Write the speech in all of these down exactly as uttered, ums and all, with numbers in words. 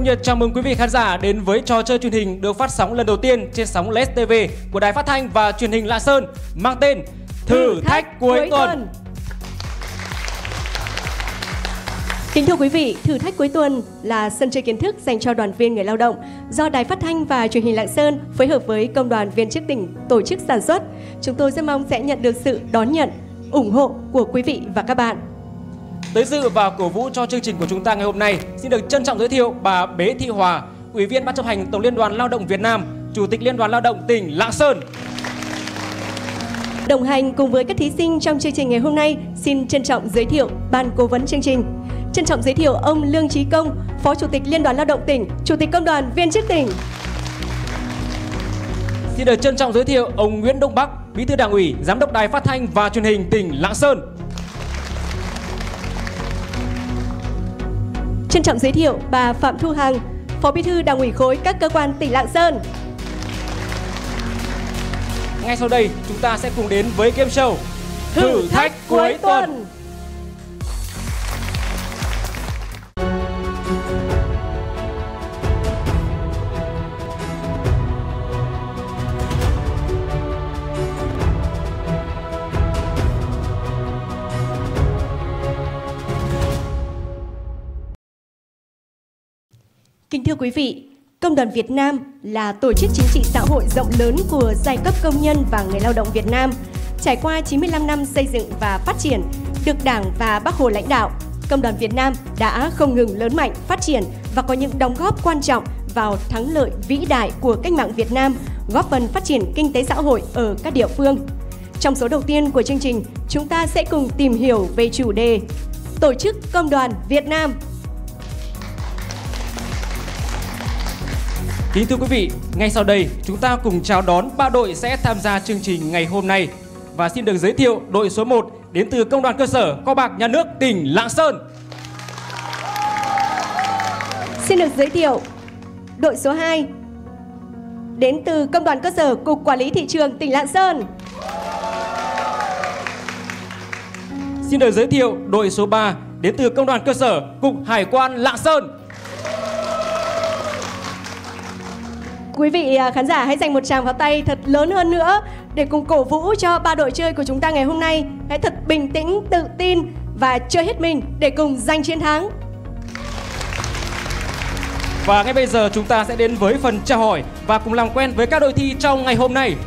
nhiệt chào mừng quý vị khán giả đến với trò chơi truyền hình được phát sóng lần đầu tiên trên sóng lét tê vê của Đài Phát thanh và Truyền hình Lạng Sơn mang tên Thử thách cuối tuần. Kính thưa quý vị, Thử thách cuối tuần là sân chơi kiến thức dành cho đoàn viên người lao động do Đài Phát thanh và Truyền hình Lạng Sơn phối hợp với Công đoàn Viên chức tỉnh tổ chức sản xuất. Chúng tôi rất mong sẽ nhận được sự đón nhận, ủng hộ của quý vị và các bạn. Tới dự và cổ vũ cho chương trình của chúng ta ngày hôm nay, xin được trân trọng giới thiệu bà Bế Thị Hòa, Ủy viên Ban chấp hành Tổng Liên đoàn Lao động Việt Nam, Chủ tịch Liên đoàn Lao động tỉnh Lạng Sơn. Đồng hành cùng với các thí sinh trong chương trình ngày hôm nay, xin trân trọng giới thiệu Ban cố vấn chương trình. Trân trọng giới thiệu ông Lương Chí Công, Phó Chủ tịch Liên đoàn Lao động tỉnh, Chủ tịch Công đoàn Viên chức tỉnh. Xin được trân trọng giới thiệu ông Nguyễn Đông Bắc, Bí thư Đảng ủy, Giám đốc Đài Phát thanh và Truyền hình tỉnh Lạng Sơn. Trân trọng giới thiệu bà Phạm Thu Hằng, Phó Bí thư Đảng ủy khối các cơ quan tỉnh Lạng Sơn. Ngay sau đây, chúng ta sẽ cùng đến với game show Thử thách cuối tuần. Kính thưa quý vị, Công đoàn Việt Nam là tổ chức chính trị xã hội rộng lớn của giai cấp công nhân và người lao động Việt Nam. Trải qua chín mươi lăm năm xây dựng và phát triển, được Đảng và Bác Hồ lãnh đạo, Công đoàn Việt Nam đã không ngừng lớn mạnh, phát triển và có những đóng góp quan trọng vào thắng lợi vĩ đại của cách mạng Việt Nam, góp phần phát triển kinh tế xã hội ở các địa phương. Trong số đầu tiên của chương trình, chúng ta sẽ cùng tìm hiểu về chủ đề Tổ chức Công đoàn Việt Nam. Kính thưa quý vị, ngay sau đây chúng ta cùng chào đón ba đội sẽ tham gia chương trình ngày hôm nay. Và xin được giới thiệu đội số một đến từ Công đoàn cơ sở Kho bạc Nhà nước tỉnh Lạng Sơn. Xin được giới thiệu đội số hai đến từ Công đoàn cơ sở Cục Quản lý Thị trường tỉnh Lạng Sơn. Xin được giới thiệu đội số ba đến từ Công đoàn cơ sở Cục Hải quan Lạng Sơn. Quý vị khán giả hãy dành một tràng pháo tay thật lớn hơn nữa để cùng cổ vũ cho ba đội chơi của chúng ta ngày hôm nay. Hãy thật bình tĩnh, tự tin và chơi hết mình để cùng giành chiến thắng. Và ngay bây giờ chúng ta sẽ đến với phần chào hỏi và cùng làm quen với các đội thi trong ngày hôm nay.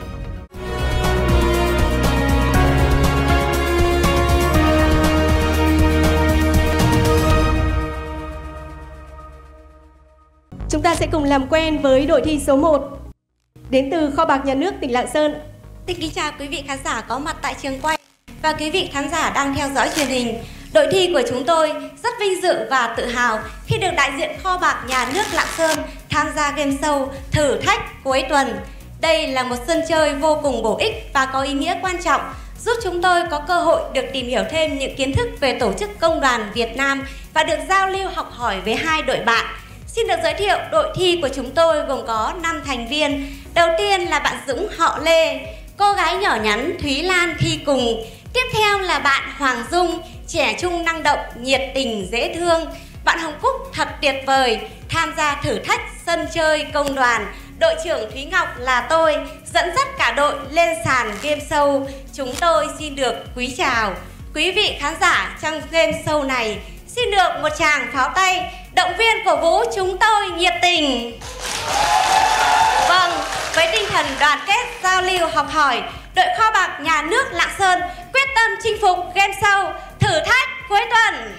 Chúng ta sẽ cùng làm quen với đội thi số một đến từ Kho bạc Nhà nước tỉnh Lạng Sơn. Xin kính chào quý vị khán giả có mặt tại trường quay và quý vị khán giả đang theo dõi truyền hình. Đội thi của chúng tôi rất vinh dự và tự hào khi được đại diện Kho bạc Nhà nước Lạng Sơn tham gia game show Thử thách cuối tuần. Đây là một sân chơi vô cùng bổ ích và có ý nghĩa quan trọng, giúp chúng tôi có cơ hội được tìm hiểu thêm những kiến thức về tổ chức Công đoàn Việt Nam và được giao lưu học hỏi với hai đội bạn. Xin được giới thiệu đội thi của chúng tôi gồm có năm thành viên. Đầu tiên là bạn Dũng họ Lê, cô gái nhỏ nhắn Thúy Lan thi cùng. Tiếp theo là bạn Hoàng Dung, trẻ trung năng động, nhiệt tình, dễ thương. Bạn Hồng Cúc thật tuyệt vời, tham gia thử thách sân chơi công đoàn. Đội trưởng Thúy Ngọc là tôi, dẫn dắt cả đội lên sàn game show. Chúng tôi xin được quý chào. Quý vị khán giả trong game show này, xin được một tràng pháo tay động viên cổ vũ chúng tôi nhiệt tình. Vâng, với tinh thần đoàn kết, giao lưu, học hỏi, đội Kho bạc Nhà nước Lạng Sơn quyết tâm chinh phục game show Thử thách cuối tuần.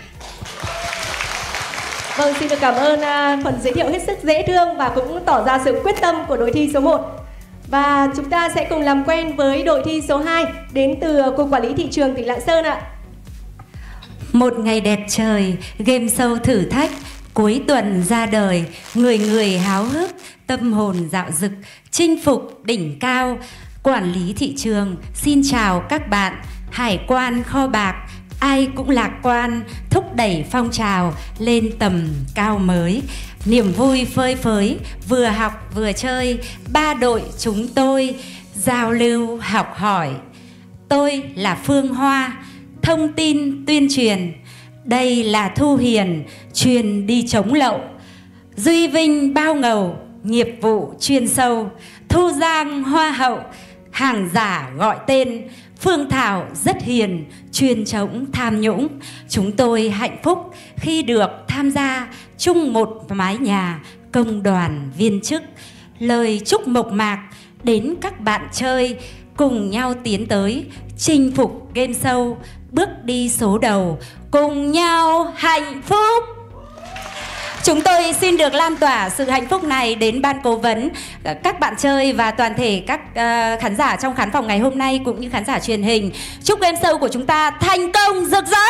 Vâng, xin được cảm ơn uh, phần giới thiệu hết sức dễ thương và cũng tỏ ra sự quyết tâm của đội thi số một. Và chúng ta sẽ cùng làm quen với đội thi số hai đến từ Cục Quản lý Thị trường tỉnh Lạng Sơn ạ. Một ngày đẹp trời, game show thử thách cuối tuần ra đời, người người háo hức, tâm hồn dạo dực, chinh phục đỉnh cao. Quản lý thị trường xin chào các bạn. Hải quan Kho bạc ai cũng lạc quan, thúc đẩy phong trào lên tầm cao mới. Niềm vui phơi phới, vừa học vừa chơi, ba đội chúng tôi giao lưu học hỏi. Tôi là Phương Hoa, thông tin tuyên truyền. Đây là Thu Hiền, truyền đi chống lậu. Duy Vinh bao ngầu, nghiệp vụ chuyên sâu. Thu Giang hoa hậu, hàng giả gọi tên. Phương Thảo rất hiền, chuyên chống tham nhũng. Chúng tôi hạnh phúc khi được tham gia chung một mái nhà công đoàn viên chức. Lời chúc mộc mạc đến các bạn chơi, cùng nhau tiến tới chinh phục game show, bước đi số đầu, cùng nhau hạnh phúc. Chúng tôi xin được lan tỏa sự hạnh phúc này đến ban cố vấn, các bạn chơi và toàn thể các uh, khán giả trong khán phòng ngày hôm nay cũng như khán giả truyền hình. Chúc game show của chúng ta thành công rực rỡ.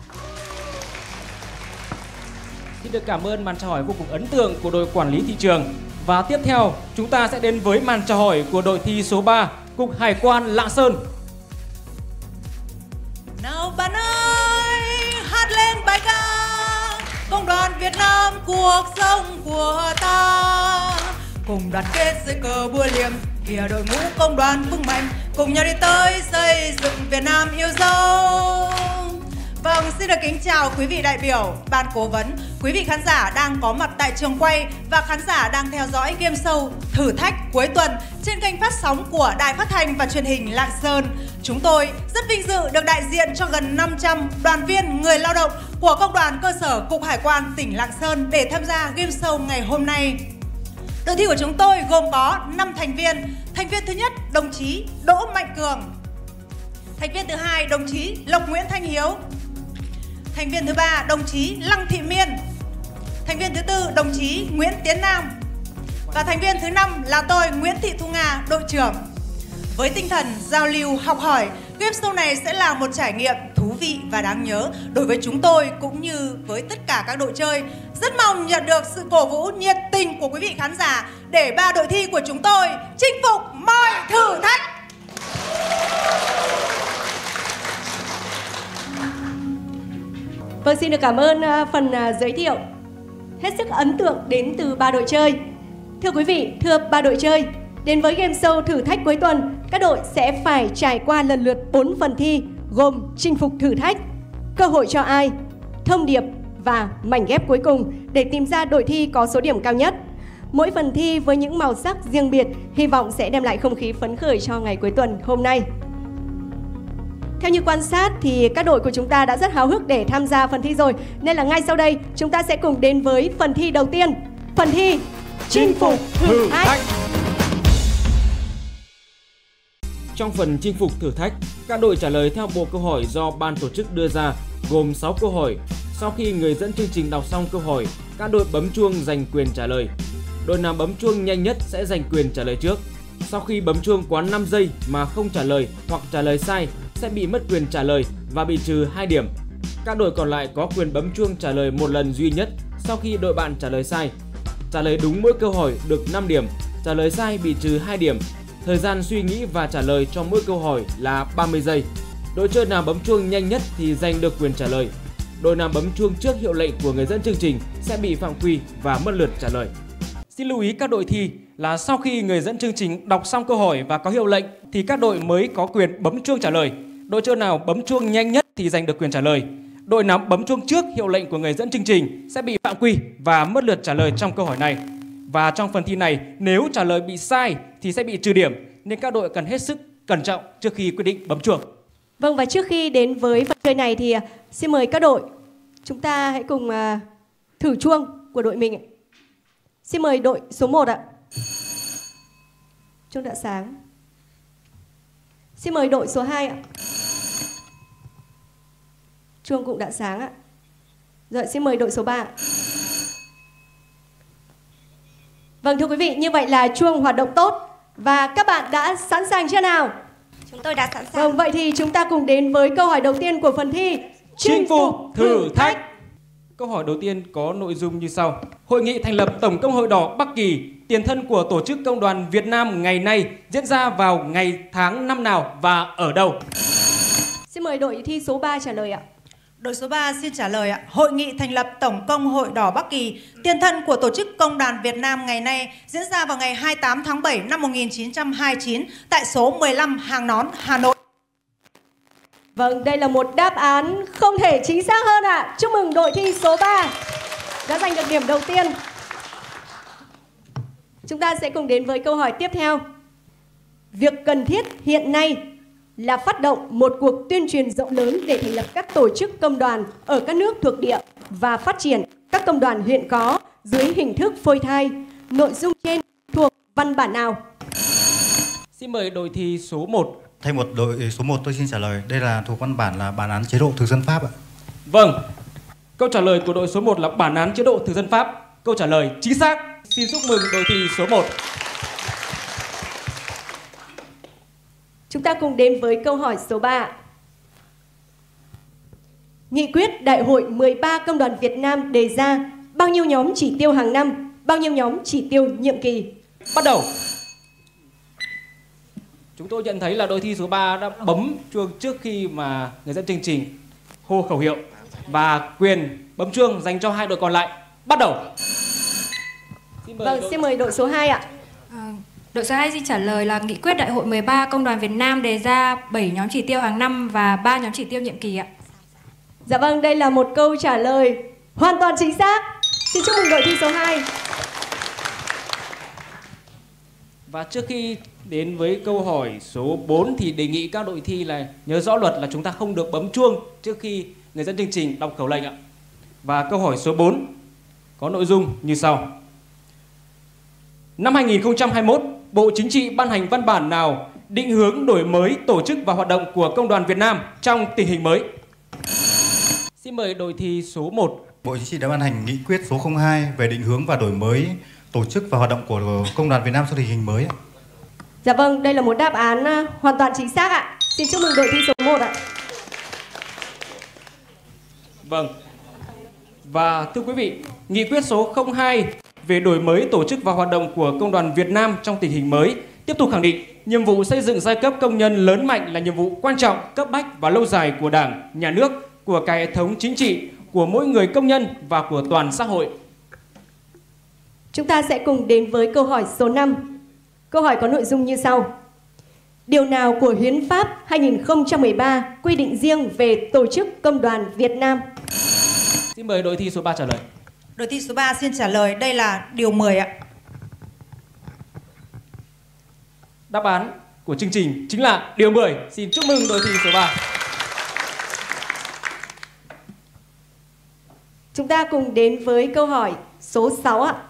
Xin được cảm ơn màn chào hỏi vô cùng ấn tượng của đội quản lý thị trường. Và tiếp theo chúng ta sẽ đến với màn chào hỏi của đội thi số ba, Cục Hải quan Lạng Sơn. Nào bạn ơi, hát lên bài ca Công đoàn Việt Nam cuộc sống của ta. Cùng đoàn kết dưới cờ búa liềm, kìa đội ngũ công đoàn vững mạnh, cùng nhau đi tới xây dựng Việt Nam yêu dấu. Vâng, xin được kính chào quý vị đại biểu, ban cố vấn, quý vị khán giả đang có mặt tại trường quay và khán giả đang theo dõi game show Thử thách cuối tuần trên kênh phát sóng của Đài Phát thanh và Truyền hình Lạng Sơn. Chúng tôi rất vinh dự được đại diện cho gần năm trăm đoàn viên người lao động của Công đoàn cơ sở Cục Hải quan tỉnh Lạng Sơn để tham gia game show ngày hôm nay. Đội thi của chúng tôi gồm có năm thành viên. Thành viên thứ nhất, đồng chí Đỗ Mạnh Cường. Thành viên thứ hai, đồng chí Lộc Nguyễn Thanh Hiếu. Thành viên thứ ba, đồng chí Lăng Thị Miên. Thành viên thứ tư, đồng chí Nguyễn Tiến Nam. Và thành viên thứ năm là tôi, Nguyễn Thị Thu Nga, đội trưởng. Với tinh thần giao lưu học hỏi, game show này sẽ là một trải nghiệm thú vị và đáng nhớ đối với chúng tôi cũng như với tất cả các đội chơi. Rất mong nhận được sự cổ vũ nhiệt tình của quý vị khán giả để ba đội thi của chúng tôi chinh phục mọi thử thách. Vâng, xin được cảm ơn phần giới thiệu hết sức ấn tượng đến từ ba đội chơi. Thưa quý vị, thưa ba đội chơi, đến với game show thử thách cuối tuần, các đội sẽ phải trải qua lần lượt bốn phần thi gồm chinh phục thử thách, cơ hội cho ai, thông điệp và mảnh ghép cuối cùng để tìm ra đội thi có số điểm cao nhất. Mỗi phần thi với những màu sắc riêng biệt, hy vọng sẽ đem lại không khí phấn khởi cho ngày cuối tuần hôm nay. Theo như quan sát thì các đội của chúng ta đã rất háo hức để tham gia phần thi rồi, nên là ngay sau đây chúng ta sẽ cùng đến với phần thi đầu tiên, phần thi chinh phục thử thách. Trong phần chinh phục thử thách, các đội trả lời theo bộ câu hỏi do ban tổ chức đưa ra, gồm sáu câu hỏi. Sau khi người dẫn chương trình đọc xong câu hỏi, các đội bấm chuông giành quyền trả lời. Đội nào bấm chuông nhanh nhất sẽ giành quyền trả lời trước. Sau khi bấm chuông quá năm giây mà không trả lời hoặc trả lời sai sẽ bị mất quyền trả lời và bị trừ hai điểm. Các đội còn lại có quyền bấm chuông trả lời một lần duy nhất sau khi đội bạn trả lời sai. Trả lời đúng mỗi câu hỏi được năm điểm, trả lời sai bị trừ hai điểm. Thời gian suy nghĩ và trả lời cho mỗi câu hỏi là ba mươi giây. Đội chơi nào bấm chuông nhanh nhất thì giành được quyền trả lời. Đội nào bấm chuông trước hiệu lệnh của người dẫn chương trình sẽ bị phạm quy và mất lượt trả lời. Xin lưu ý các đội thi là sau khi người dẫn chương trình đọc xong câu hỏi và có hiệu lệnh thì các đội mới có quyền bấm chuông trả lời. Đội chơi nào bấm chuông nhanh nhất thì giành được quyền trả lời. Đội nào bấm chuông trước hiệu lệnh của người dẫn chương trình sẽ bị phạm quy và mất lượt trả lời trong câu hỏi này. Và trong phần thi này, nếu trả lời bị sai thì sẽ bị trừ điểm, nên các đội cần hết sức cẩn trọng trước khi quyết định bấm chuông. Vâng, và trước khi đến với phần chơi này thì xin mời các đội chúng ta hãy cùng uh, thử chuông của đội mình. Xin mời đội số một ạ. Chuông đã sáng. Xin mời đội số hai ạ. Chuông cũng đã sáng ạ. Rồi, xin mời đội số ba. Vâng, thưa quý vị, như vậy là chuông hoạt động tốt và các bạn đã sẵn sàng chưa nào? Chúng tôi đã sẵn sàng. Vâng, vậy thì chúng ta cùng đến với câu hỏi đầu tiên của phần thi chinh phục thử thách. Câu hỏi đầu tiên có nội dung như sau. Hội nghị thành lập Tổng công hội đỏ Bắc Kỳ, tiền thân của Tổ chức Công đoàn Việt Nam ngày nay diễn ra vào ngày tháng năm nào và ở đâu? Xin mời đội thi số ba trả lời ạ. Đội số ba xin trả lời ạ. Hội nghị thành lập Tổng công hội đỏ Bắc Kỳ, tiền thân của Tổ chức Công đoàn Việt Nam ngày nay diễn ra vào ngày hai mươi tám tháng bảy năm một nghìn chín trăm hai mươi chín tại số mười lăm Hàng Nón, Hà Nội. Vâng, đây là một đáp án không thể chính xác hơn ạ. Chúc mừng đội thi số ba đã giành được điểm đầu tiên. Chúng ta sẽ cùng đến với câu hỏi tiếp theo. Việc cần thiết hiện nay là phát động một cuộc tuyên truyền rộng lớn để thành lập các tổ chức công đoàn ở các nước thuộc địa và phát triển các công đoàn hiện có dưới hình thức phôi thai. Nội dung trên thuộc văn bản nào? Xin mời đội thi số một. Thay một đội số một tôi xin trả lời. Đây là thuộc văn bản là bản án chế độ thực dân Pháp ạ. Vâng. Câu trả lời của đội số một là bản án chế độ thực dân Pháp. Câu trả lời chính xác. Xin chúc mừng đội thi số một. Chúng ta cùng đến với câu hỏi số ba. Nghị quyết Đại hội mười ba Công đoàn Việt Nam đề ra bao nhiêu nhóm chỉ tiêu hàng năm, bao nhiêu nhóm chỉ tiêu nhiệm kỳ? Bắt đầu. Chúng tôi nhận thấy là đội thi số ba đã bấm chuông trước khi mà người dẫn chương trình hô khẩu hiệu, và quyền bấm chuông dành cho hai đội còn lại. Bắt đầu. Xin vâng, đội... xin mời đội số hai ạ. À, đội số hai xin trả lời là Nghị quyết Đại hội mười ba Công đoàn Việt Nam đề ra bảy nhóm chỉ tiêu hàng năm và ba nhóm chỉ tiêu nhiệm kỳ ạ. Dạ vâng, đây là một câu trả lời hoàn toàn chính xác. Xin chúc mừng đội thi số hai. Và trước khi đến với câu hỏi số bốn thì đề nghị các đội thi là nhớ rõ luật là chúng ta không được bấm chuông trước khi người dẫn chương trình đọc khẩu lệnh ạ. Và câu hỏi số bốn có nội dung như sau. Năm hai nghìn không trăm hai mươi mốt, Bộ Chính trị ban hành văn bản nào định hướng đổi mới tổ chức và hoạt động của Công đoàn Việt Nam trong tình hình mới? Xin mời đội thi số một. Bộ Chính trị đã ban hành nghị quyết số không hai về định hướng và đổi mới tổ chức và hoạt động của Công đoàn Việt Nam trong tình hình mới. Dạ vâng, đây là một đáp án hoàn toàn chính xác ạ. Xin chúc mừng đội thi số một ạ. Vâng. Và thưa quý vị, nghị quyết số không hai về đổi mới tổ chức và hoạt động của Công đoàn Việt Nam trong tình hình mới tiếp tục khẳng định nhiệm vụ xây dựng giai cấp công nhân lớn mạnh là nhiệm vụ quan trọng, cấp bách và lâu dài của Đảng, Nhà nước, của cả hệ thống chính trị, của mỗi người công nhân và của toàn xã hội. Chúng ta sẽ cùng đến với câu hỏi số năm. Câu hỏi có nội dung như sau. Điều nào của Hiến pháp hai nghìn không trăm mười ba quy định riêng về tổ chức Công đoàn Việt Nam? Xin mời đội thi số ba trả lời. Đội thi số ba xin trả lời, đây là điều mười ạ. Đáp án của chương trình chính là điều mười. Xin chúc mừng đội thi số ba. Chúng ta cùng đến với câu hỏi số sáu ạ.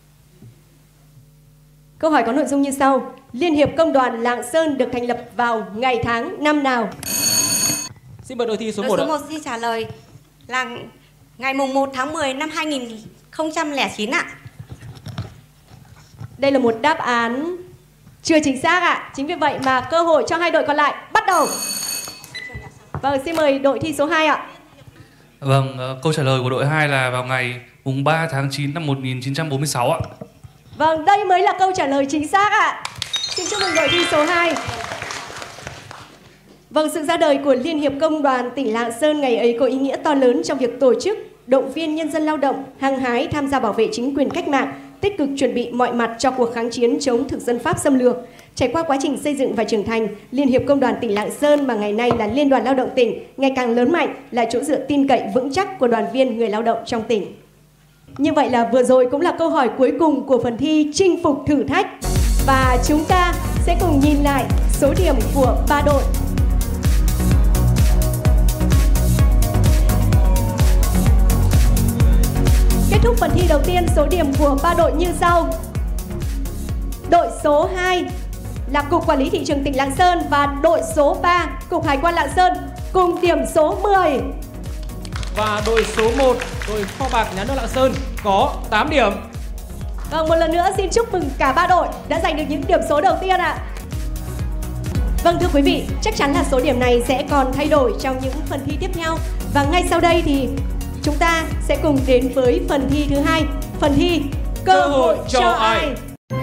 Câu hỏi có nội dung như sau. Liên hiệp Công đoàn Lạng Sơn được thành lập vào ngày tháng năm nào? Xin mời đội thi số đội một số ạ. một xin trả lời là ngày mùng một tháng mười năm hai nghìn không trăm lẻ chín ạ. Đây là một đáp án chưa chính xác ạ. Chính vì vậy mà cơ hội cho hai đội còn lại bắt đầu. Vâng, xin mời đội thi số hai ạ. Vâng, câu trả lời của đội hai là vào ngày mùng ba tháng chín năm một nghìn chín trăm bốn mươi sáu ạ. Vâng, đây mới là câu trả lời chính xác ạ. Xin chúc mừng đội thi số hai. Vâng, sự ra đời của Liên hiệp Công đoàn tỉnh Lạng Sơn ngày ấy có ý nghĩa to lớn trong việc tổ chức, động viên nhân dân lao động, hăng hái tham gia bảo vệ chính quyền cách mạng, tích cực chuẩn bị mọi mặt cho cuộc kháng chiến chống thực dân Pháp xâm lược. Trải qua quá trình xây dựng và trưởng thành, Liên hiệp Công đoàn tỉnh Lạng Sơn mà ngày nay là Liên đoàn Lao động tỉnh ngày càng lớn mạnh, là chỗ dựa tin cậy vững chắc của đoàn viên người lao động trong tỉnh. Như vậy là vừa rồi cũng là câu hỏi cuối cùng của phần thi chinh phục thử thách. Và chúng ta sẽ cùng nhìn lại số điểm của ba đội. Kết thúc phần thi đầu tiên, số điểm của ba đội như sau. Đội số hai là Cục Quản lý Thị trường tỉnh Lạng Sơn và đội số ba Cục Hải quan Lạng Sơn cùng điểm số mười. Và đội số một, đội Kho bạc Nhà nước Lạng Sơn có tám điểm. Vâng, một lần nữa xin chúc mừng cả ba đội đã giành được những điểm số đầu tiên ạ. Vâng, thưa quý vị, chắc chắn là số điểm này sẽ còn thay đổi trong những phần thi tiếp theo. Và ngay sau đây thì chúng ta sẽ cùng đến với phần thi thứ hai, phần thi Cơ, Cơ hội cho, cho ai? ai?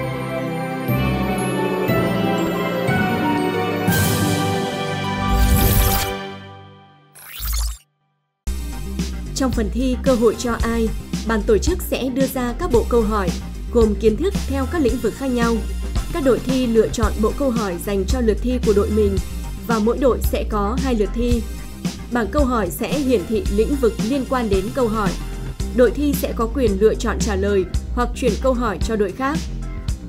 Trong phần thi Cơ hội cho ai, ban tổ chức sẽ đưa ra các bộ câu hỏi gồm kiến thức theo các lĩnh vực khác nhau. Các đội thi lựa chọn bộ câu hỏi dành cho lượt thi của đội mình và mỗi đội sẽ có hai lượt thi. Bảng câu hỏi sẽ hiển thị lĩnh vực liên quan đến câu hỏi. Đội thi sẽ có quyền lựa chọn trả lời hoặc chuyển câu hỏi cho đội khác.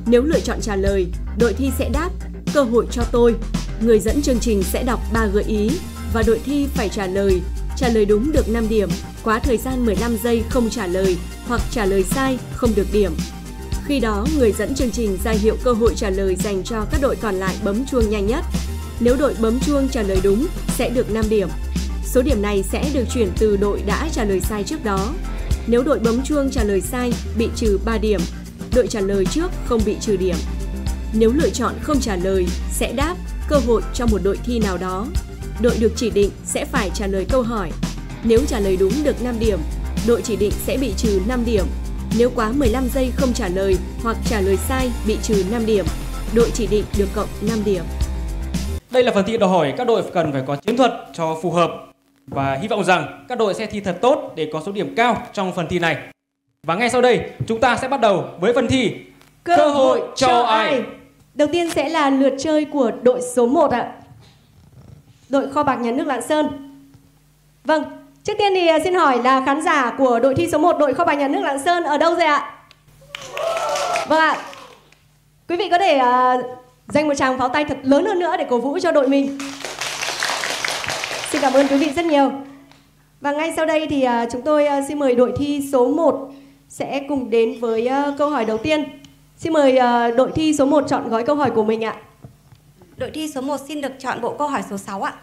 Nếu lựa chọn trả lời, đội thi sẽ đáp cơ hội cho tôi. Người dẫn chương trình sẽ đọc ba gợi ý và đội thi phải trả lời. Trả lời đúng được năm điểm, quá thời gian mười lăm giây không trả lời hoặc trả lời sai không được điểm. Khi đó, người dẫn chương trình ra hiệu cơ hội trả lời dành cho các đội còn lại bấm chuông nhanh nhất. Nếu đội bấm chuông trả lời đúng sẽ được năm điểm. Số điểm này sẽ được chuyển từ đội đã trả lời sai trước đó. Nếu đội bấm chuông trả lời sai bị trừ ba điểm, đội trả lời trước không bị trừ điểm. Nếu lựa chọn không trả lời sẽ đáp cơ hội cho một đội thi nào đó. Đội được chỉ định sẽ phải trả lời câu hỏi. Nếu trả lời đúng được năm điểm, đội chỉ định sẽ bị trừ năm điểm. Nếu quá mười lăm giây không trả lời hoặc trả lời sai bị trừ năm điểm, đội chỉ định được cộng năm điểm. Đây là phần thi đòi hỏi các đội cần phải có chiến thuật cho phù hợp và hy vọng rằng các đội sẽ thi thật tốt để có số điểm cao trong phần thi này. Và ngay sau đây, chúng ta sẽ bắt đầu với phần thi Cơ, Cơ hội cho ai? Đầu tiên sẽ là lượt chơi của đội số một ạ. Đội Kho bạc Nhà nước Lạng Sơn. Vâng, trước tiên thì xin hỏi là khán giả của đội thi số một, đội Kho bạc Nhà nước Lạng Sơn ở đâu rồi ạ? Vâng ạ. Quý vị có thể uh, dành một tràng pháo tay thật lớn hơn nữa để cổ vũ cho đội mình. Xin cảm ơn quý vị rất nhiều. Và ngay sau đây thì uh, chúng tôi uh, xin mời đội thi số một sẽ cùng đến với uh, câu hỏi đầu tiên. Xin mời uh, đội thi số một chọn gói câu hỏi của mình ạ. Đội thi số một xin được chọn bộ câu hỏi số sáu ạ.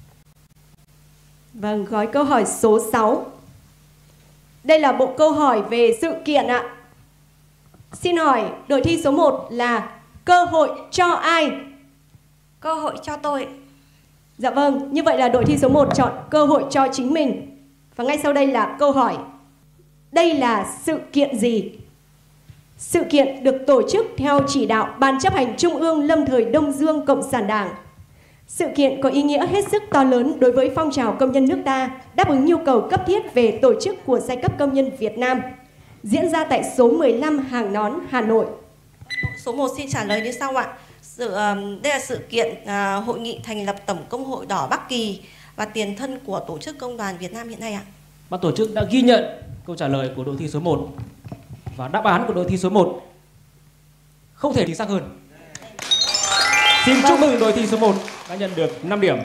Vâng, gói câu hỏi số sáu. Đây là bộ câu hỏi về sự kiện ạ. Xin hỏi đội thi số một là cơ hội cho ai? Cơ hội cho tôi. Dạ vâng, như vậy là đội thi số một chọn cơ hội cho chính mình. Và ngay sau đây là câu hỏi. Đây là sự kiện gì? Sự kiện được tổ chức theo chỉ đạo Ban chấp hành Trung ương Lâm thời Đông Dương Cộng sản Đảng. Sự kiện có ý nghĩa hết sức to lớn đối với phong trào công nhân nước ta, đáp ứng nhu cầu cấp thiết về tổ chức của giai cấp công nhân Việt Nam. Diễn ra tại số mười lăm Hàng Nón, Hà Nội. Số một xin trả lời như sau ạ. Sự, đây là sự kiện uh, hội nghị thành lập Tổng Công hội Đỏ Bắc Kỳ và tiền thân của Tổ chức Công đoàn Việt Nam hiện nay ạ. Ban tổ chức đã ghi nhận câu trả lời của đội thi số một và đáp án của đội thi số một không thể chính xác hơn. Xin chúc mừng đội thi số một đã nhận được năm điểm.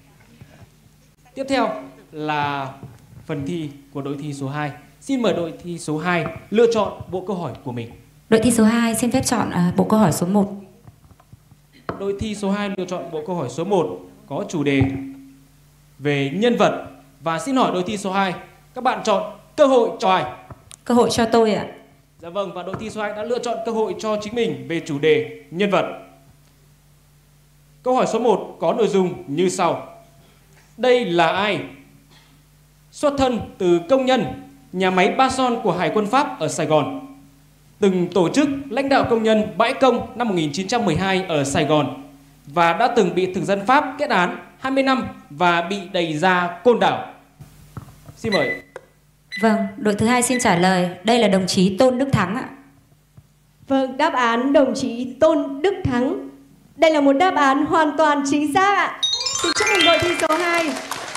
Tiếp theo là phần thi của đội thi số hai. Xin mời đội thi số hai lựa chọn bộ câu hỏi của mình. Đội thi số hai xin phép chọn uh, bộ câu hỏi số một. Đội thi số hai lựa chọn bộ câu hỏi số một có chủ đề về nhân vật. Và xin hỏi đội thi số hai, các bạn chọn cơ hội cho ai? Cơ hội cho tôi ạ. Dạ vâng, và đội thi số hai đã lựa chọn cơ hội cho chính mình về chủ đề nhân vật. Câu hỏi số một có nội dung như sau. Đây là ai? Xuất thân từ công nhân, nhà máy Ba Son của Hải quân Pháp ở Sài Gòn. Từng tổ chức lãnh đạo công nhân bãi công năm một nghìn chín trăm mười hai ở Sài Gòn và đã từng bị thực dân Pháp kết án hai mươi năm và bị đày ra Côn Đảo. Xin mời. Vâng, đội thứ hai xin trả lời. Đây là đồng chí Tôn Đức Thắng ạ. Vâng, đáp án đồng chí Tôn Đức Thắng. Đây là một đáp án hoàn toàn chính xác ạ. Xin chúc mừng đội thi số hai.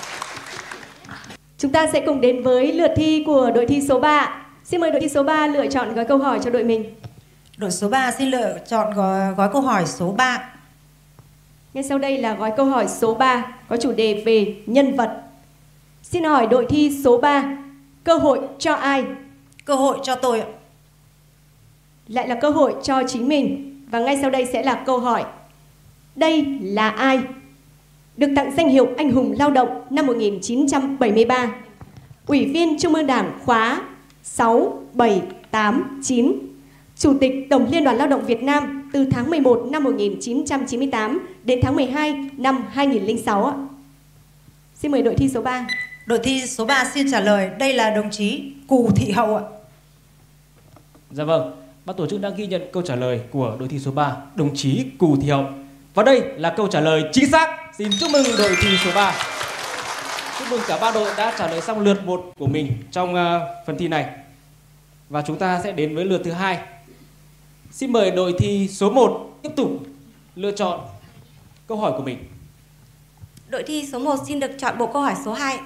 Chúng ta sẽ cùng đến với lượt thi của đội thi số ba. Xin mời đội thi số ba lựa chọn gói câu hỏi cho đội mình. Đội số ba xin lựa chọn gói, gói câu hỏi số ba. Ngay sau đây là gói câu hỏi số ba có chủ đề về nhân vật. Xin hỏi đội thi số ba, cơ hội cho ai? Cơ hội cho tôi ạ. Lại là cơ hội cho chính mình. Và ngay sau đây sẽ là câu hỏi. Đây là ai? Được tặng danh hiệu Anh hùng lao động năm một nghìn chín trăm bảy mươi ba. Ủy viên Trung ương Đảng khóa sáu, bảy, tám, chín. Chủ tịch Tổng Liên đoàn Lao động Việt Nam từ tháng mười một năm một nghìn chín trăm chín mươi tám đến tháng mười hai năm hai nghìn lẻ sáu ạ. Xin mời đội thi số ba. Đội thi số ba xin trả lời. Đây là đồng chí Cù Thị Hậu ạ. Dạ vâng, ban tổ chức đã ghi nhận câu trả lời của đội thi số ba, đồng chí Cù Thị Hậu. Và đây là câu trả lời chính xác. Xin chúc mừng đội thi số ba. Chúc mừng cả ba đội đã trả lời xong lượt một của mình trong uh, phần thi này. Và chúng ta sẽ đến với lượt thứ hai. Xin mời đội thi số một tiếp tục lựa chọn câu hỏi của mình. Đội thi số một xin được chọn bộ câu hỏi số hai.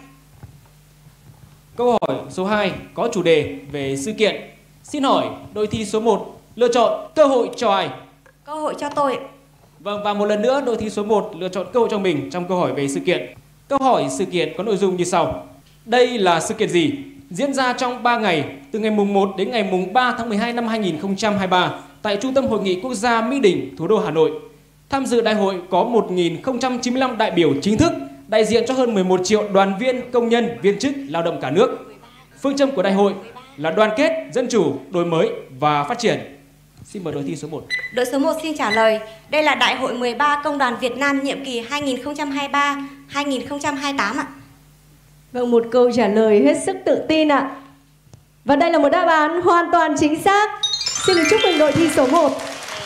Câu hỏi số hai có chủ đề về sự kiện. Xin hỏi đội thi số một, lựa chọn cơ hội cho ai? Cơ hội cho tôi. Vâng, và một lần nữa đội thi số một lựa chọn cơ hội cho mình trong câu hỏi về sự kiện. Câu hỏi sự kiện có nội dung như sau. Đây là sự kiện gì? Diễn ra trong ba ngày, từ ngày mùng một đến ngày mùng ba tháng mười hai năm hai nghìn không trăm hai mươi ba tại Trung tâm Hội nghị Quốc gia Mỹ Đình, thủ đô Hà Nội. Tham dự đại hội có một nghìn không trăm chín mươi lăm đại biểu chính thức, đại diện cho hơn mười một triệu đoàn viên, công nhân, viên chức, lao động cả nước. Phương châm của đại hội là đoàn kết, dân chủ, đổi mới và phát triển. Xin mời đội thi số một. Đội số một xin trả lời. Đây là Đại hội mười ba Công đoàn Việt Nam nhiệm kỳ hai nghìn không trăm hai mươi ba đến hai nghìn không trăm hai mươi tám ạ. Vâng, một câu trả lời hết sức tự tin ạ. Và đây là một đáp án hoàn toàn chính xác. Xin được chúc mừng đội thi số một.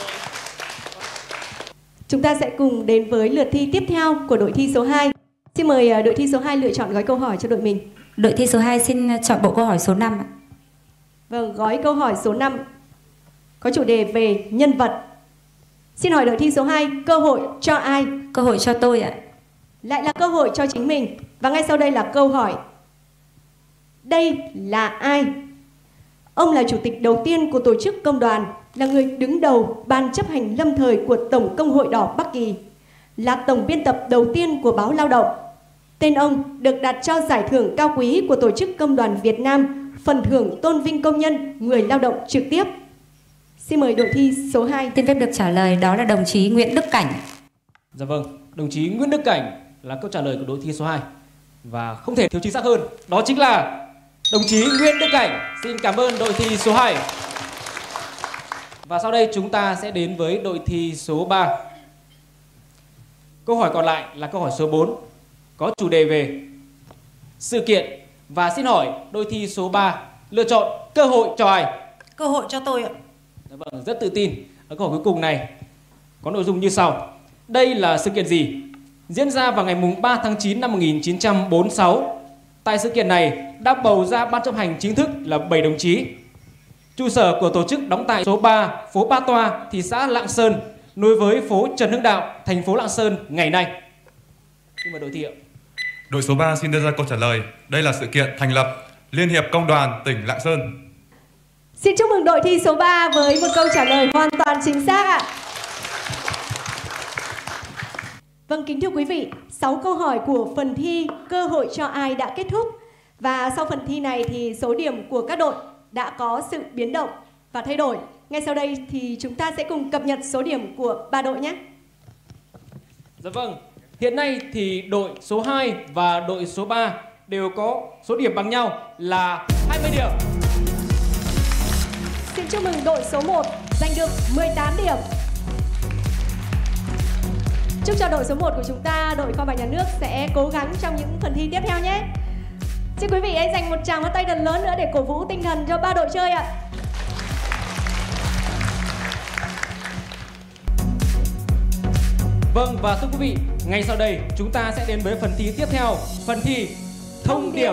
Chúng ta sẽ cùng đến với lượt thi tiếp theo của đội thi số hai. Xin mời đội thi số hai lựa chọn gói câu hỏi cho đội mình. Đội thi số hai xin chọn bộ câu hỏi số năm. Vâng, gói câu hỏi số năm có chủ đề về nhân vật. Xin hỏi đội thi số hai, cơ hội cho ai? Cơ hội cho tôi ạ. Lại là cơ hội cho chính mình. Và ngay sau đây là câu hỏi. Đây là ai? Ông là chủ tịch đầu tiên của tổ chức công đoàn, là người đứng đầu ban chấp hành lâm thời của Tổng Công hội Đỏ Bắc Kỳ, là tổng biên tập đầu tiên của báo Lao động. Tên ông được đặt cho giải thưởng cao quý của Tổ chức Công đoàn Việt Nam, phần thưởng tôn vinh công nhân, người lao động trực tiếp. Xin mời đội thi số hai. Xin phép được trả lời, đó là đồng chí Nguyễn Đức Cảnh. Dạ vâng, đồng chí Nguyễn Đức Cảnh là câu trả lời của đội thi số hai. Và không thể thiếu chính xác hơn, đó chính là đồng chí Nguyễn Đức Cảnh. Xin cảm ơn đội thi số hai. Và sau đây chúng ta sẽ đến với đội thi số ba. Câu hỏi còn lại là câu hỏi số bốn, có chủ đề về sự kiện. Và xin hỏi đội thi số ba lựa chọn cơ hội cho ai? Cơ hội cho tôi ạ. Dạ vâng, rất tự tin. Ở câu hỏi cuối cùng này có nội dung như sau. Đây là sự kiện gì? Diễn ra vào ngày mùng ba tháng chín năm một nghìn chín trăm bốn mươi sáu. Tại sự kiện này đã bầu ra ban chấp hành chính thức là bảy đồng chí. Trụ sở của tổ chức đóng tại số ba, phố Ba Toa, thị xã Lạng Sơn, nối với phố Trần Hưng Đạo, thành phố Lạng Sơn ngày nay. Xin mời đội thi ạ. Đội số ba xin đưa ra câu trả lời. Đây là sự kiện thành lập Liên hiệp Công đoàn tỉnh Lạng Sơn. Xin chúc mừng đội thi số ba với một câu trả lời hoàn toàn chính xác ạ. Vâng, kính thưa quý vị, sáu câu hỏi của phần thi cơ hội cho ai đã kết thúc. Và sau phần thi này thì số điểm của các đội đã có sự biến động và thay đổi. Ngay sau đây thì chúng ta sẽ cùng cập nhật số điểm của ba đội nhé. Dạ vâng, hiện nay thì đội số hai và đội số ba đều có số điểm bằng nhau là hai mươi điểm. Xin chúc mừng đội số một giành được mười tám điểm. Chúc cho đội số một của chúng ta, đội kho bạc nhà nước sẽ cố gắng trong những phần thi tiếp theo nhé. Xin quý vị hãy dành một tràng pháo tay thật lớn nữa để cổ vũ tinh thần cho ba đội chơi ạ. Vâng, và thưa quý vị, ngay sau đây chúng ta sẽ đến với phần thi tiếp theo, phần thi thông điệp.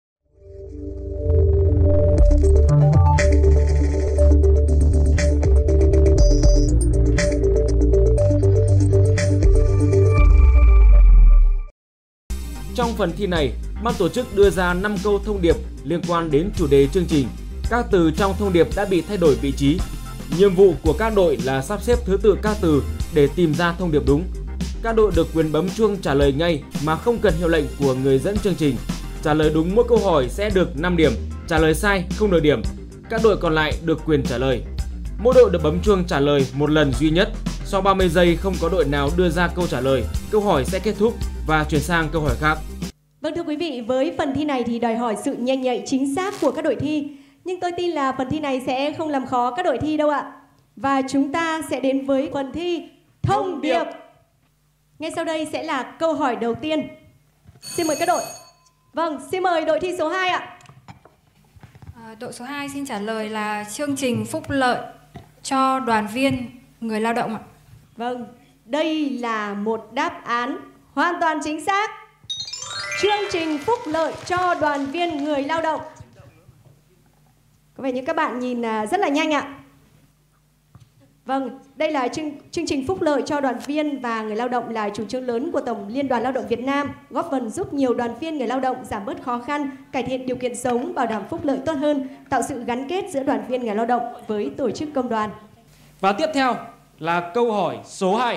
Trong phần thi này, ban tổ chức đưa ra năm câu thông điệp liên quan đến chủ đề chương trình. Các từ trong thông điệp đã bị thay đổi vị trí. Nhiệm vụ của các đội là sắp xếp thứ tự các từ để tìm ra thông điệp đúng. Các đội được quyền bấm chuông trả lời ngay mà không cần hiệu lệnh của người dẫn chương trình. Trả lời đúng mỗi câu hỏi sẽ được năm điểm, trả lời sai không được điểm. Các đội còn lại được quyền trả lời. Mỗi đội được bấm chuông trả lời một lần duy nhất. Sau ba mươi giây không có đội nào đưa ra câu trả lời, câu hỏi sẽ kết thúc và chuyển sang câu hỏi khác. Vâng, thưa quý vị, với phần thi này thì đòi hỏi sự nhanh nhạy chính xác của các đội thi. Nhưng tôi tin là phần thi này sẽ không làm khó các đội thi đâu ạ. Và chúng ta sẽ đến với phần thi thông điệp. Ngay sau đây sẽ là câu hỏi đầu tiên. Xin mời các đội. Vâng, xin mời đội thi số hai ạ. À, đội số hai xin trả lời là chương trình phúc lợi cho đoàn viên, người lao động ạ. Vâng, đây là một đáp án hoàn toàn chính xác. Chương trình phúc lợi cho đoàn viên, người lao động. Có vẻ như các bạn nhìn rất là nhanh ạ. Vâng, đây là chương, chương trình phúc lợi cho đoàn viên và người lao động là chủ trương lớn của Tổng Liên đoàn Lao động Việt Nam, góp phần giúp nhiều đoàn viên người lao động giảm bớt khó khăn, cải thiện điều kiện sống, bảo đảm phúc lợi tốt hơn, tạo sự gắn kết giữa đoàn viên người lao động với tổ chức công đoàn. Và tiếp theo là câu hỏi số hai.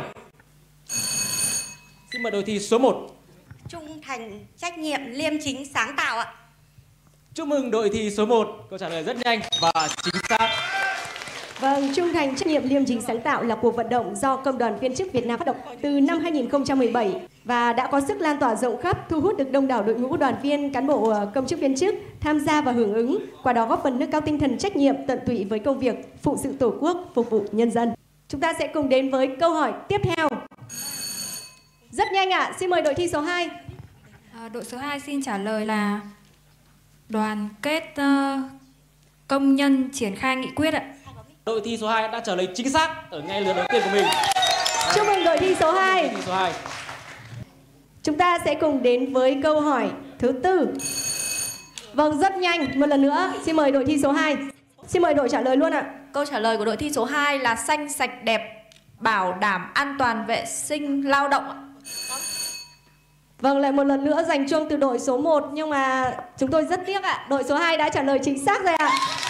Xin mời đội thi số một. Trung thành, trách nhiệm, liêm chính, sáng tạo ạ. Chúc mừng đội thi số một, câu trả lời rất nhanh và chính xác. Vâng, trung thành, trách nhiệm, liêm chính, sáng tạo là cuộc vận động do Công đoàn Viên chức Việt Nam phát động từ năm hai nghìn không trăm mười bảy và đã có sức lan tỏa rộng khắp, thu hút được đông đảo đội ngũ đoàn viên, cán bộ công chức viên chức tham gia và hưởng ứng, qua đó góp phần nâng cao tinh thần trách nhiệm, tận tụy với công việc, phụng sự Tổ quốc, phục vụ nhân dân. Chúng ta sẽ cùng đến với câu hỏi tiếp theo. Rất nhanh ạ, à. Xin mời đội thi số hai. À, đội số hai xin trả lời là đoàn kết uh, công nhân triển khai nghị quyết ạ. Đội thi số hai đã trả lời chính xác ở ngay lượt đầu tiên của mình. Chúc mừng đội thi số hai. Đội thi số hai. Chúng ta sẽ cùng đến với câu hỏi thứ tư. Vâng, rất nhanh, một lần nữa, xin mời đội thi số hai. Xin mời đội trả lời luôn ạ. Câu trả lời của đội thi số hai là xanh sạch đẹp, bảo đảm an toàn vệ sinh lao động ạ. Vâng, lại một lần nữa giành chuông từ đội số một, nhưng mà chúng tôi rất tiếc ạ, đội số hai đã trả lời chính xác rồi ạ.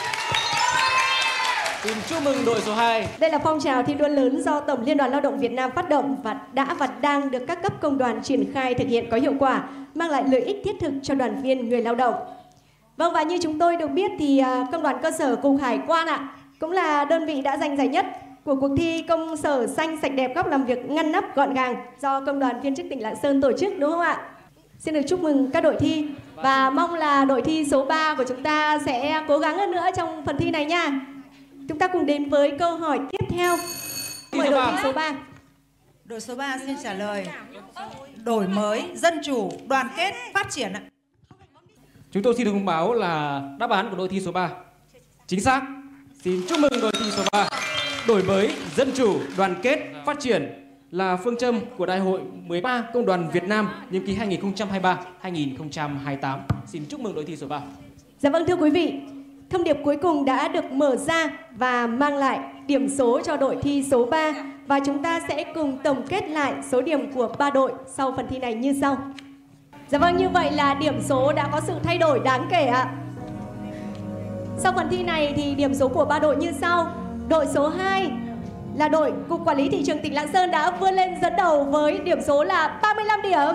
Xin chúc mừng đội số hai. Đây là phong trào thi đua lớn do Tổng Liên đoàn Lao động Việt Nam phát động và đã và đang được các cấp công đoàn triển khai thực hiện có hiệu quả, mang lại lợi ích thiết thực cho đoàn viên người lao động. Vâng, và như chúng tôi được biết thì Công đoàn cơ sở Cục Hải quan ạ cũng là đơn vị đã giành giải nhất của cuộc thi công sở xanh sạch đẹp, góc làm việc ngăn nắp gọn gàng do Công đoàn Viên chức tỉnh Lạng Sơn tổ chức, đúng không ạ? Xin được chúc mừng các đội thi và mong là đội thi số ba của chúng ta sẽ cố gắng hơn nữa trong phần thi này nha. Chúng ta cùng đến với câu hỏi tiếp theo. Mời đội thi số ba. Đội số ba xin trả lời đổi mới, dân chủ, đoàn kết, phát triển ạ. Chúng tôi xin được thông báo là đáp án của đội thi số ba chính xác. Xin chúc mừng đội thi số ba. Đổi mới, dân chủ, đoàn kết, phát triển là phương châm của Đại hội mười ba Công đoàn Việt Nam nhiệm kỳ hai nghìn không trăm hai mươi ba đến hai nghìn không trăm hai mươi tám. Xin chúc mừng đội thi số ba. Dạ vâng, thưa quý vị, thông điệp cuối cùng đã được mở ra và mang lại điểm số cho đội thi số ba. Và chúng ta sẽ cùng tổng kết lại số điểm của ba đội sau phần thi này như sau. Dạ vâng, như vậy là điểm số đã có sự thay đổi đáng kể ạ. Sau phần thi này thì điểm số của ba đội như sau. Đội số hai là đội Cục Quản lý Thị trường tỉnh Lạng Sơn đã vươn lên dẫn đầu với điểm số là ba mươi lăm điểm.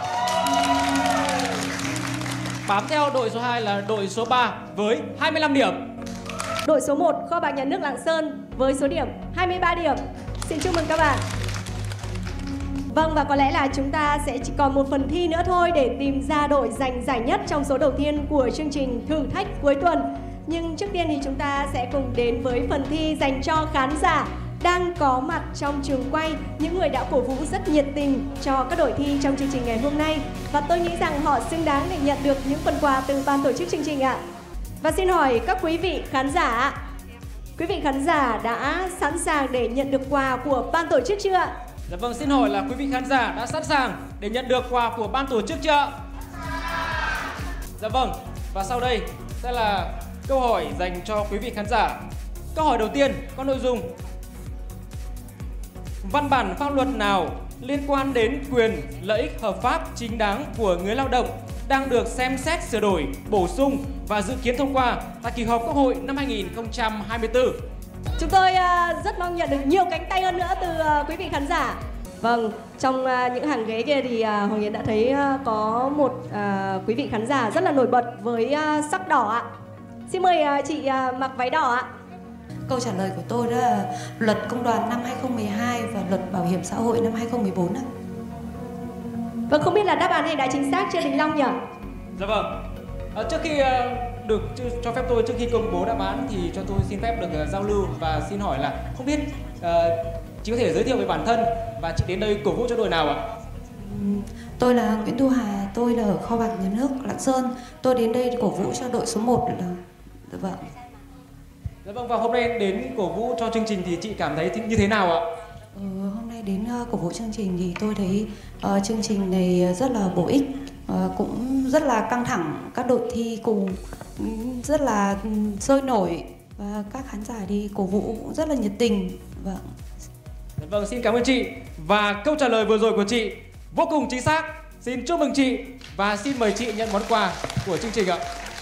Bám theo đội số hai là đội số ba với hai mươi lăm điểm. Đội số một Kho bạc Nhà nước Lạng Sơn với số điểm hai mươi ba điểm. Xin chúc mừng các bạn. Vâng, và có lẽ là chúng ta sẽ chỉ còn một phần thi nữa thôi để tìm ra đội giành giải nhất trong số đầu tiên của chương trình thử thách cuối tuần. Nhưng trước tiên thì chúng ta sẽ cùng đến với phần thi dành cho khán giả đang có mặt trong trường quay, những người đã cổ vũ rất nhiệt tình cho các đội thi trong chương trình ngày hôm nay. Và tôi nghĩ rằng họ xứng đáng để nhận được những phần quà từ ban tổ chức chương trình ạ. Và xin hỏi các quý vị khán giả, quý vị khán giả đã sẵn sàng để nhận được quà của ban tổ chức chưa ạ? Dạ vâng, xin hỏi là quý vị khán giả đã sẵn sàng để nhận được quà của ban tổ chức chưa? Dạ vâng, và sau đây sẽ là câu hỏi dành cho quý vị khán giả. Câu hỏi đầu tiên có nội dung: văn bản pháp luật nào liên quan đến quyền lợi ích hợp pháp chính đáng của người lao động đang được xem xét sửa đổi, bổ sung và dự kiến thông qua tại kỳ họp Quốc hội năm hai nghìn không trăm hai mươi tư? Chúng tôi uh, rất mong nhận được nhiều cánh tay hơn nữa từ uh, quý vị khán giả. Vâng, trong uh, những hàng ghế kia thì uh, Hoàng Yến đã thấy uh, có một uh, quý vị khán giả rất là nổi bật với uh, sắc đỏ ạ. Xin mời uh, chị uh, mặc váy đỏ ạ. Câu trả lời của tôi đó là luật công đoàn năm hai nghìn không trăm mười hai và luật bảo hiểm xã hội năm hai nghìn không trăm mười bốn ạ. Vâng, không biết là đáp án này đã chính xác chưa Đình Long nhỉ? Dạ vâng. À, trước khi uh, được cho phép tôi trước khi công bố đáp án thì cho tôi xin phép được uh, giao lưu và xin hỏi là không biết uh, chị có thể giới thiệu về bản thân và chị đến đây cổ vũ cho đội nào ạ? Tôi là Nguyễn Thu Hà, tôi là ở Kho bạc Nhà nước Lạng Sơn. Tôi đến đây cổ vũ cho đội số một là dạ vâng. Dạ vâng, và hôm nay đến cổ vũ cho chương trình thì chị cảm thấy như thế nào ạ? Ừ, hôm nay đến uh, cổ vũ chương trình thì tôi thấy uh, chương trình này rất là bổ ích, uh, cũng rất là căng thẳng, các đội thi cùng rất là sôi nổi và các khán giả đi cổ vũ cũng rất là nhiệt tình Vâng. Vâng, xin cảm ơn chị. Và câu trả lời vừa rồi của chị vô cùng chính xác. Xin chúc mừng chị và xin mời chị nhận món quà của chương trình ạ.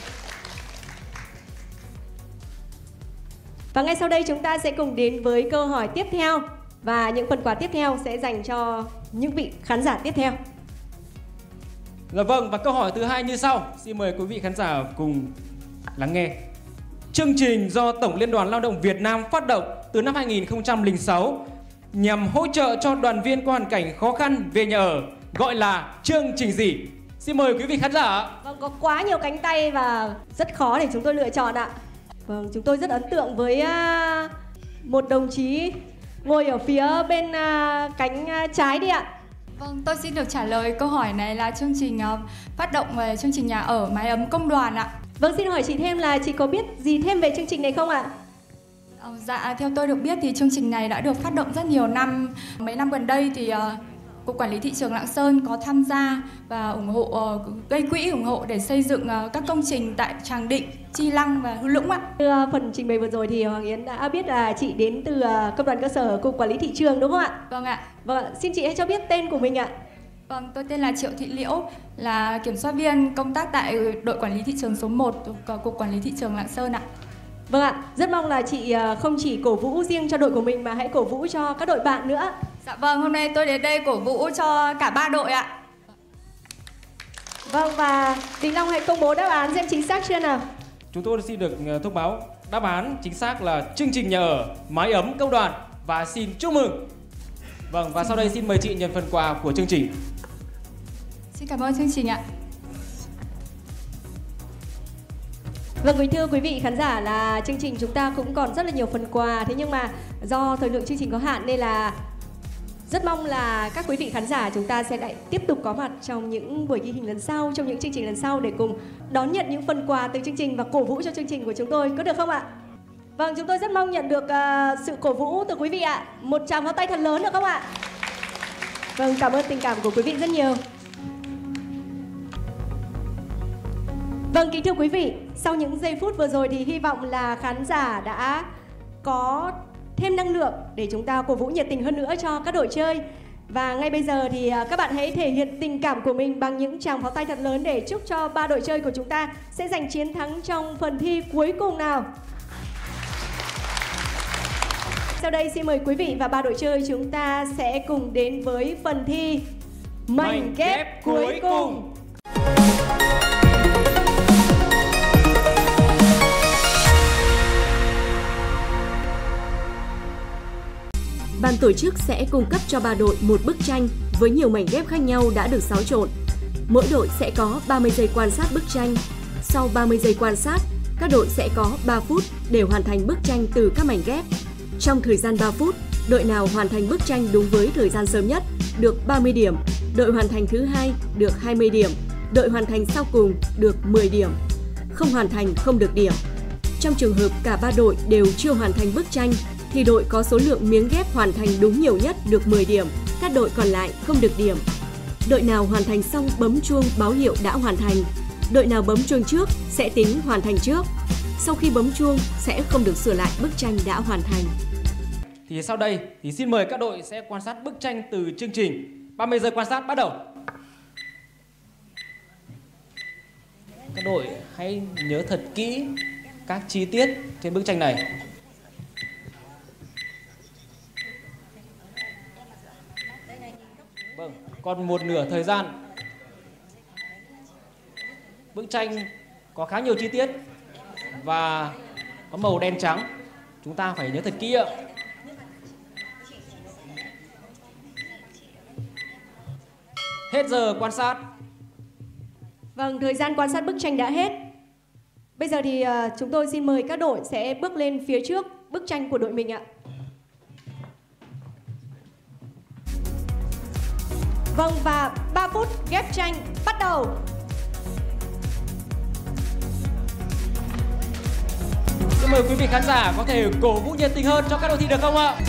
Và ngay sau đây chúng ta sẽ cùng đến với câu hỏi tiếp theo. Và những phần quà tiếp theo sẽ dành cho những vị khán giả tiếp theo. Dạ vâng, và câu hỏi thứ hai như sau. Xin mời quý vị khán giả cùng lắng nghe. Chương trình do Tổng Liên đoàn Lao động Việt Nam phát động từ năm hai nghìn không trăm lẻ sáu nhằm hỗ trợ cho đoàn viên có hoàn cảnh khó khăn về nhà ở, gọi là chương trình gì? Xin mời quý vị khán giả. Vâng, có quá nhiều cánh tay và rất khó để chúng tôi lựa chọn ạ. Vâng, chúng tôi rất ấn tượng với uh, một đồng chí ngồi ở phía bên uh, cánh uh, trái đi ạ. Vâng, tôi xin được trả lời câu hỏi này là chương trình uh, phát động về chương trình nhà ở mái ấm công đoàn ạ. Vâng, xin hỏi chị thêm là chị có biết gì thêm về chương trình này không ạ? Uh, dạ, theo tôi được biết thì chương trình này đã được phát động rất nhiều năm. Mấy năm gần đây thì uh, Cục Quản lý Thị trường Lạng Sơn có tham gia và ủng hộ, uh, gây quỹ ủng hộ để xây dựng uh, các công trình tại Tràng Định, Chi Lăng và Hữu Lũng ạ. Từ uh, phần trình bày vừa rồi thì Hoàng Yến đã biết là chị đến từ uh, Công đoàn cơ sở Cục Quản lý Thị trường đúng không ạ? Vâng ạ. Vâng ạ, xin chị hãy cho biết tên của mình ạ. Vâng, tôi tên là Triệu Thị Liễu, là kiểm soát viên công tác tại đội quản lý thị trường số một của Cục Quản lý Thị trường Lạng Sơn ạ. Vâng ạ, rất mong là chị không chỉ cổ vũ riêng cho đội của mình mà hãy cổ vũ cho các đội bạn nữa. Dạ vâng, hôm nay tôi đến đây cổ vũ cho cả ba đội ạ. Vâng, và Đình Long hãy công bố đáp án xem chính xác chưa nào. Chúng tôi xin được thông báo đáp án chính xác là chương trình nhà ở mái ấm công đoàn và xin chúc mừng. Vâng, và sau đây xin mời chị nhận phần quà của chương trình. Xin cảm ơn chương trình ạ. Vâng, kính thưa quý vị khán giả, là chương trình chúng ta cũng còn rất là nhiều phần quà. Thế nhưng mà do thời lượng chương trình có hạn nên là rất mong là các quý vị khán giả chúng ta sẽ lại tiếp tục có mặt trong những buổi ghi hình lần sau, trong những chương trình lần sau để cùng đón nhận những phần quà từ chương trình và cổ vũ cho chương trình của chúng tôi, có được không ạ? Vâng, chúng tôi rất mong nhận được uh, sự cổ vũ từ quý vị ạ. Một tràng pháo tay thật lớn được không ạ? Vâng, cảm ơn tình cảm của quý vị rất nhiều. Vâng, kính thưa quý vị, sau những giây phút vừa rồi thì hy vọng là khán giả đã có thêm năng lượng để chúng ta cổ vũ nhiệt tình hơn nữa cho các đội chơi. Và ngay bây giờ thì các bạn hãy thể hiện tình cảm của mình bằng những tràng pháo tay thật lớn để chúc cho ba đội chơi của chúng ta sẽ giành chiến thắng trong phần thi cuối cùng nào. Sau đây xin mời quý vị và ba đội chơi chúng ta sẽ cùng đến với phần thi mảnh ghép cuối cùng. Ban tổ chức sẽ cung cấp cho ba đội một bức tranh với nhiều mảnh ghép khác nhau đã được xáo trộn. Mỗi đội sẽ có ba mươi giây quan sát bức tranh. Sau ba mươi giây quan sát, các đội sẽ có ba phút để hoàn thành bức tranh từ các mảnh ghép. Trong thời gian ba phút, đội nào hoàn thành bức tranh đúng với thời gian sớm nhất được ba mươi điểm, đội hoàn thành thứ hai được hai mươi điểm, đội hoàn thành sau cùng được mười điểm. Không hoàn thành không được điểm. Trong trường hợp cả ba đội đều chưa hoàn thành bức tranh thì đội có số lượng miếng ghép hoàn thành đúng nhiều nhất được mười điểm, các đội còn lại không được điểm. Đội nào hoàn thành xong bấm chuông báo hiệu đã hoàn thành. Đội nào bấm chuông trước sẽ tính hoàn thành trước. Sau khi bấm chuông sẽ không được sửa lại bức tranh đã hoàn thành. Thì sau đây thì xin mời các đội sẽ quan sát bức tranh từ chương trình. ba mươi giây quan sát bắt đầu. Các đội hãy nhớ thật kỹ các chi tiết trên bức tranh này. Vâng, còn một nửa thời gian. Bức tranh có khá nhiều chi tiết và có màu đen trắng. Chúng ta phải nhớ thật kỹ ạ. Hết giờ quan sát. Vâng, thời gian quan sát bức tranh đã hết. Bây giờ thì uh, chúng tôi xin mời các đội sẽ bước lên phía trước bức tranh của đội mình ạ. Vâng, và ba phút ghép tranh bắt đầu. Xin mời quý vị khán giả có thể cổ vũ nhiệt tình hơn cho các đội thi được không ạ?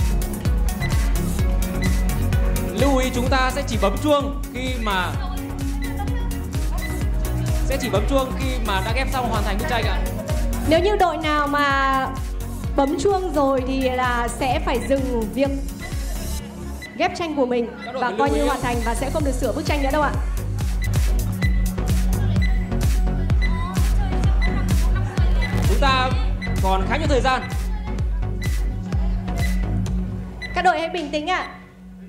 Lưu ý chúng ta sẽ chỉ bấm chuông khi mà sẽ chỉ bấm chuông khi mà đã ghép xong hoàn thành bức tranh ạ. Nếu như đội nào mà bấm chuông rồi thì là sẽ phải dừng việc ghép tranh của mình và coi như hoàn thành và sẽ không được sửa bức tranh nữa đâu ạ. Chúng ta còn khá nhiều thời gian. Các đội hãy bình tĩnh ạ.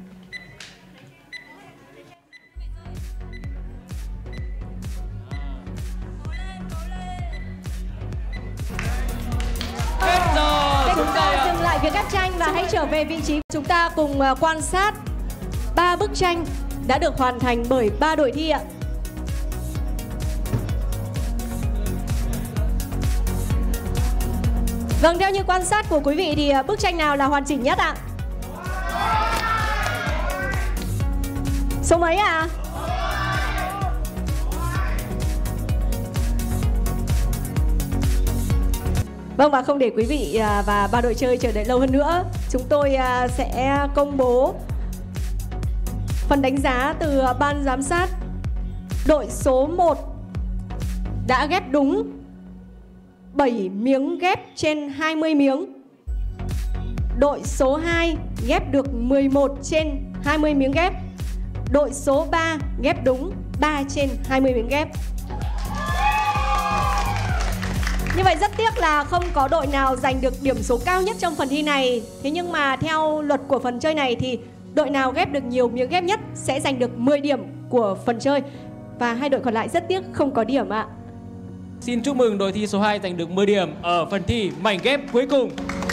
Hết giờ. Để chúng ta dừng lại việc ghép tranh và hãy trở về vị trí. Chúng ta cùng quan sát ba bức tranh đã được hoàn thành bởi ba đội thi ạ. Vâng, theo như quan sát của quý vị thì bức tranh nào là hoàn chỉnh nhất ạ? Số mấy ạ? Vâng, và không để quý vị và ba đội chơi chờ đợi lâu hơn nữa, chúng tôi sẽ công bố phần đánh giá từ ban giám sát. Đội số một đã ghép đúng bảy miếng ghép trên hai mươi miếng. Đội số hai ghép được mười một trên hai mươi miếng ghép. Đội số ba ghép đúng ba trên hai mươi miếng ghép. Như vậy rất tiếc là không có đội nào giành được điểm số cao nhất trong phần thi này. Thế nhưng mà theo luật của phần chơi này thì đội nào ghép được nhiều miếng ghép nhất sẽ giành được mười điểm của phần chơi. Và hai đội còn lại rất tiếc không có điểm ạ. Xin chúc mừng đội thi số hai giành được mười điểm ở phần thi mảnh ghép cuối cùng.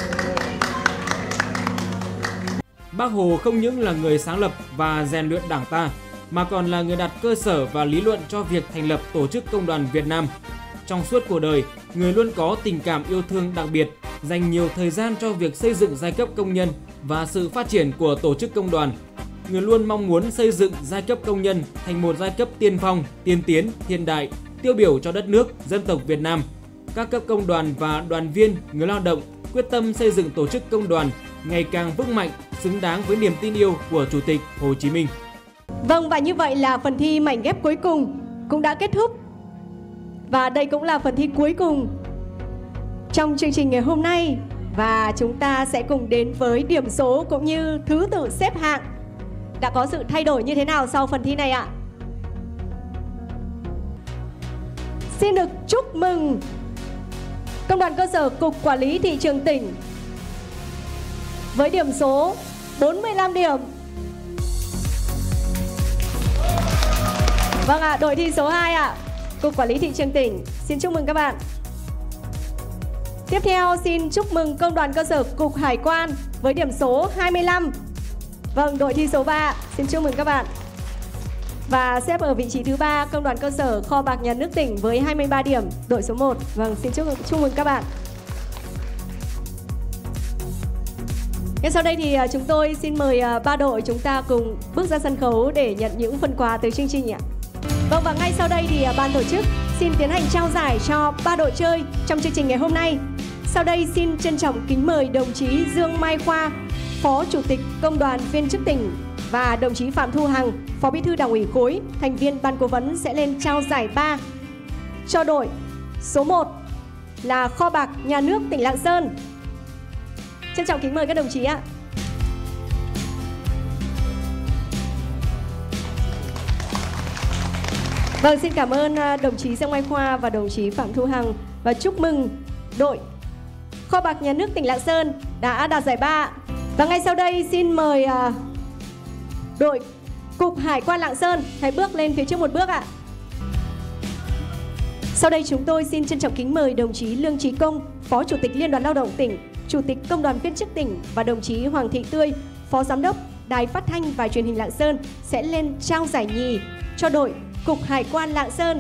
Bác Hồ không những là người sáng lập và rèn luyện Đảng ta, mà còn là người đặt cơ sở và lý luận cho việc thành lập Tổ chức Công đoàn Việt Nam. Trong suốt cuộc đời, người luôn có tình cảm yêu thương đặc biệt, dành nhiều thời gian cho việc xây dựng giai cấp công nhân và sự phát triển của tổ chức công đoàn. Người luôn mong muốn xây dựng giai cấp công nhân thành một giai cấp tiên phong, tiên tiến, hiện đại, tiêu biểu cho đất nước, dân tộc Việt Nam. Các cấp công đoàn và đoàn viên, người lao động quyết tâm xây dựng tổ chức công đoàn ngày càng vững mạnh, xứng đáng với niềm tin yêu của Chủ tịch Hồ Chí Minh. Vâng, và như vậy là phần thi mảnh ghép cuối cùng cũng đã kết thúc. Và đây cũng là phần thi cuối cùng trong chương trình ngày hôm nay. Và chúng ta sẽ cùng đến với điểm số cũng như thứ tự xếp hạng. Đã có sự thay đổi như thế nào sau phần thi này ạ? Xin được chúc mừng Công đoàn cơ sở Cục Quản lý Thị trường tỉnh với điểm số bốn mươi lăm điểm. Vâng ạ, à, đội thi số hai ạ, à, Cục Quản lý Thị trường tỉnh. Xin chúc mừng các bạn. Tiếp theo xin chúc mừng Công đoàn cơ sở Cục Hải quan với điểm số hai mươi lăm. Vâng, đội thi số ba, xin chúc mừng các bạn. Và xếp ở vị trí thứ ba, Công đoàn cơ sở Kho bạc Nhà nước tỉnh với hai mươi ba điểm, đội số một. Vâng, xin chúc, chúc mừng các bạn. Ngay sau đây thì chúng tôi xin mời ba đội chúng ta cùng bước ra sân khấu để nhận những phần quà từ chương trình ạ. Vâng, và ngay sau đây thì ban tổ chức xin tiến hành trao giải cho ba đội chơi trong chương trình ngày hôm nay. Sau đây xin trân trọng kính mời đồng chí Dương Mai Khoa, Phó Chủ tịch Công đoàn Viên chức tỉnh và đồng chí Phạm Thu Hằng, Phó Bí thư Đảng ủy khối, thành viên ban cố vấn sẽ lên trao giải ba cho đội số một là Kho bạc Nhà nước tỉnh Lạng Sơn. Trân trọng kính mời các đồng chí ạ. Vâng, xin cảm ơn đồng chí Dương Mai Khoa và đồng chí Phạm Thu Hằng và chúc mừng đội Kho bạc Nhà nước tỉnh Lạng Sơn đã đạt giải ba. Và ngay sau đây xin mời uh, đội Cục Hải quan Lạng Sơn hãy bước lên phía trước một bước ạ. Sau đây chúng tôi xin trân trọng kính mời đồng chí Lương Chí Công, Phó Chủ tịch Liên đoàn Lao động tỉnh, Chủ tịch Công đoàn Viên chức tỉnh và đồng chí Hoàng Thị Tươi, Phó Giám đốc Đài Phát thanh và Truyền hình Lạng Sơn sẽ lên trao giải nhì cho đội Cục Hải quan Lạng Sơn.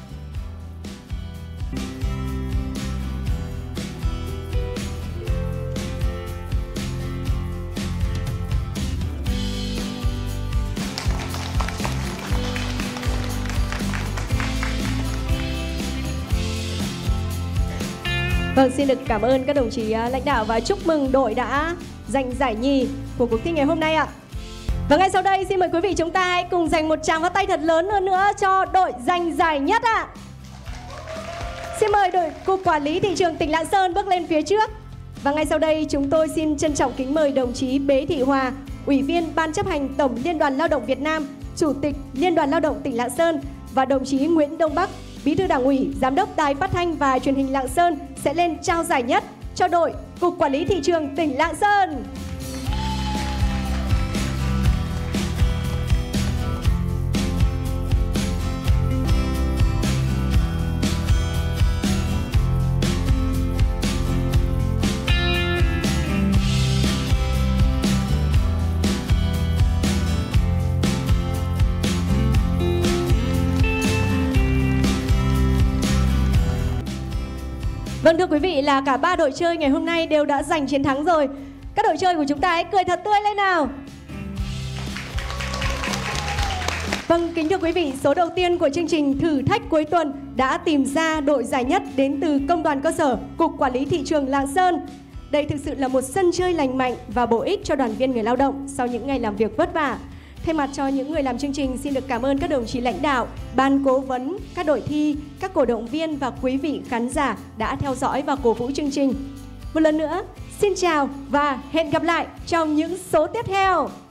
Vâng, xin được cảm ơn các đồng chí lãnh đạo và chúc mừng đội đã giành giải nhì của cuộc thi ngày hôm nay ạ. Và ngay sau đây xin mời quý vị chúng ta hãy cùng dành một tràng pháo tay thật lớn hơn nữa cho đội giành giải nhất ạ. Xin mời đội Cục Quản lý Thị trường tỉnh Lạng Sơn bước lên phía trước Và ngay sau đây chúng tôi xin trân trọng kính mời đồng chí Bế Thị Hòa, Ủy viên Ban chấp hành Tổng Liên đoàn Lao động Việt Nam, Chủ tịch Liên đoàn Lao động tỉnh Lạng Sơn và đồng chí Nguyễn Đông Bắc, Bí thư Đảng ủy, Giám đốc Đài Phát thanh và Truyền hình Lạng Sơn sẽ lên trao giải nhất cho đội Cục Quản lý Thị trường tỉnh Lạng Sơn. Vâng, thưa quý vị, là cả ba đội chơi ngày hôm nay đều đã giành chiến thắng rồi. Các đội chơi của chúng ta hãy cười thật tươi lên nào. Vâng, kính thưa quý vị, số đầu tiên của chương trình thử thách cuối tuần đã tìm ra đội giải nhất đến từ Công đoàn cơ sở, Cục Quản lý Thị trường Lạng Sơn. Đây thực sự là một sân chơi lành mạnh và bổ ích cho đoàn viên người lao động sau những ngày làm việc vất vả. Thay mặt cho những người làm chương trình, xin được cảm ơn các đồng chí lãnh đạo, ban cố vấn, các đội thi, các cổ động viên và quý vị khán giả đã theo dõi và cổ vũ chương trình. Một lần nữa, xin chào và hẹn gặp lại trong những số tiếp theo.